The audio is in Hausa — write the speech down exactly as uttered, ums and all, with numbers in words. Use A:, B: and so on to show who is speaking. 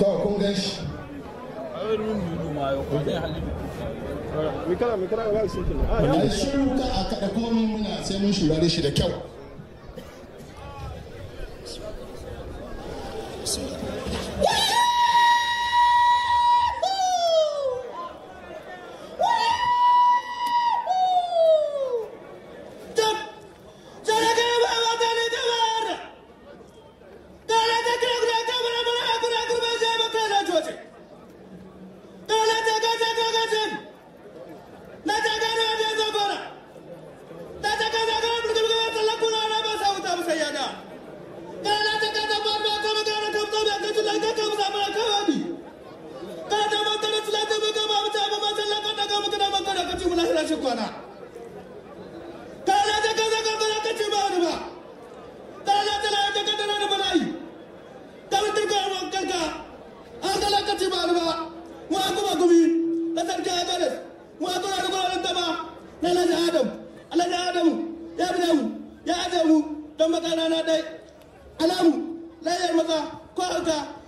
A: to kun gan shi ai shiru ka a kada komai muna sai mun shurare shi da kyau alamu layar maza ko alka